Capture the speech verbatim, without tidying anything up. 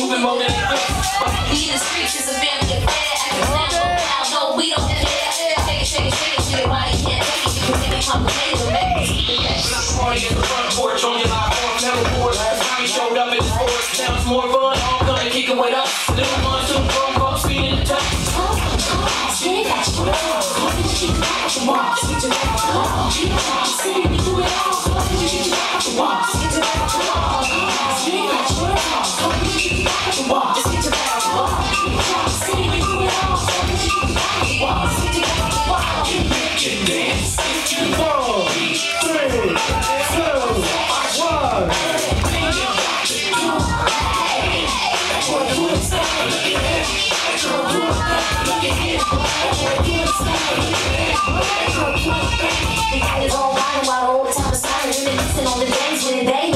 moving more than a fix. We in the streets, it's a family affair. Acting down, no, we don't care. Shake it, shake it, shake it, shake it, why you can't take it? You can make it complicated, but make it Party in the front porch on your live form, never bored. We showed up in the sports, now it's more fun. All gonna kick it with us. Little ones, two grown folks, feet in the touch. All right, while all the time is silent, reminiscing on the days when they